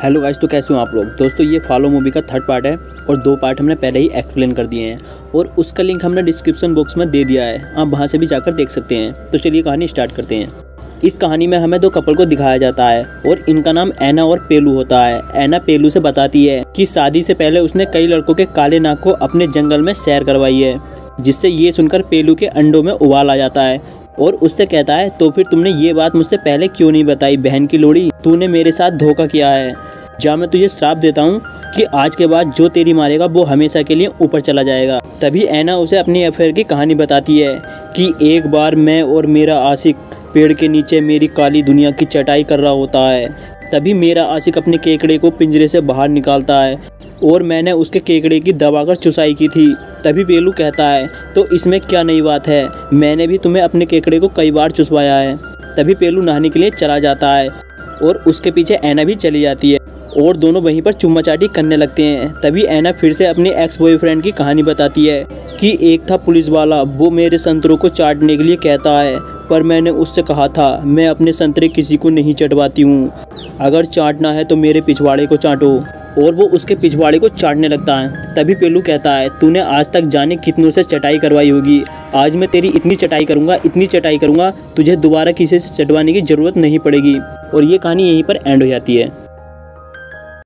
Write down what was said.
Hello guys, तो कैसे हो आप लोग। दोस्तों ये फॉलो मूवी का थर्ड पार्ट है और 2 पार्ट हमने पहले ही एक्सप्लेन कर दिए हैं और उसका लिंक हमने डिस्क्रिप्शन बॉक्स में दे दिया है, आप वहां से भी जाकर देख सकते हैं। तो चलिए कहानी स्टार्ट करते हैं। इस कहानी में हमें 2 कपल को दिखाया जाता है और इनका नाम ऐना और पेलू होता है। ऐना पेलू से बताती है कि शादी से पहले उसने कई लड़कों के काले नाक को अपने जंगल में सैर करवाई है, जिससे ये सुनकर पेलू के अंडों में उबाल आ जाता है और उससे कहता है, तो फिर तुमने ये बात मुझसे पहले क्यों नहीं बताई बहन की लोड़ी, तूने मेरे साथ धोखा किया है। जा मैं तुझे श्राप देता हूँ कि आज के बाद जो तेरी मारेगा वो हमेशा के लिए ऊपर चला जाएगा। तभी ऐना उसे अपनी अफेयर की कहानी बताती है कि एक बार मैं और मेरा आशिक पेड़ के नीचे मेरी काली दुनिया की चटाई कर रहा होता है। तभी मेरा आशिक अपने केकड़े को पिंजरे से बाहर निकालता है और मैंने उसके केकड़े की दबाकर चुसाई की थी। तभी पेलू कहता है, तो इसमें क्या नई बात है, मैंने भी तुम्हें अपने केकड़े को कई बार चुसवाया है। तभी पेलू नहाने के लिए चला जाता है और उसके पीछे ऐना भी चली जाती है और दोनों वहीं पर चुम्मा चाटी करने लगते हैं। तभी ऐना फिर से अपने एक्स बॉयफ्रेंड की कहानी बताती है कि एक था पुलिस वाला, वो मेरे संतरों को चाटने के लिए कहता है, पर मैंने उससे कहा था मैं अपने संतरे किसी को नहीं चटवाती हूँ, अगर चाटना है तो मेरे पिछवाड़े को चाटो। और वो उसके पिछवाड़े को चाटने लगता है। तभी पेलू कहता है, तूने आज तक जाने कितनों से चटाई करवाई होगी, आज मैं तेरी इतनी चटाई करूँगा तुझे दोबारा किसी से चटवाने की ज़रूरत नहीं पड़ेगी। और ये कहानी यहीं पर एंड हो जाती है।